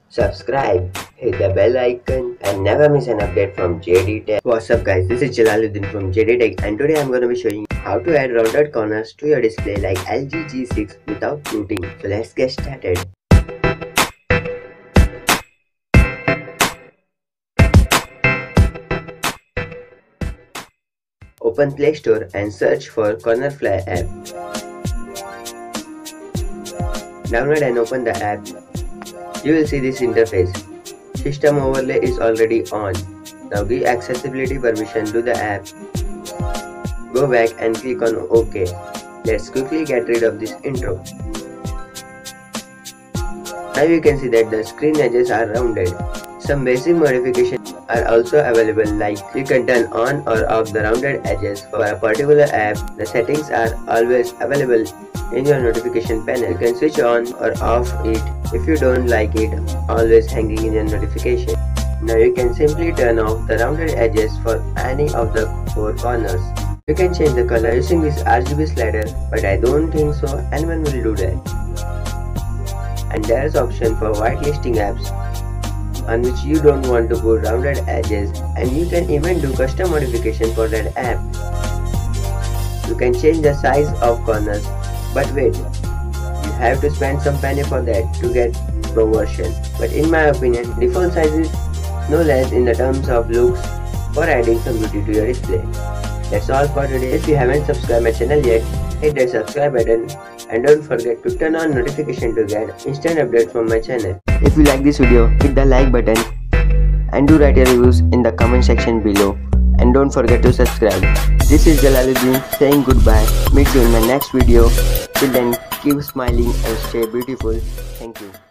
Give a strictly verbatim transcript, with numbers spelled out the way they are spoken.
subscribe, hit the bell icon and never miss an update from J D Tech. What's up guys, this is Jalaluddin from J D Tech and today I'm going to be showing you how to add rounded corners to your display like L G G six without rooting. So let's get started. Open Play Store and search for Cornerfly app. Download and open the app. You will see this interface. System overlay is already on. Now give accessibility permission to the app. Go back and click on OK. Let's quickly get rid of this intro. Now you can see that the screen edges are rounded. Some basic modifications are also available, like you can turn on or off the rounded edges for a particular app. The settings are always available in your notification panel. You can switch on or off it if you don't like it always hanging in your notification. Now you can simply turn off the rounded edges for any of the four corners. You can change the color using this R G B slider, but I don't think so anyone will do that. And there is option for whitelisting apps on which you don't want to put rounded edges, and you can even do custom modification for that app. You can change the size of corners, but wait, you have to spend some penny for that to get pro version. But in my opinion, default size is no less in the terms of looks for adding some beauty to your display. That's all for today. If you haven't subscribed my channel yet, hit the subscribe button and don't forget to turn on notification to get instant update from my channel. If you like this video, hit the like button and do write your reviews in the comment section below, and don't forget to subscribe. This is Jalaluddin saying goodbye. Meet you in my next video. Till then, keep smiling and stay beautiful. Thank you.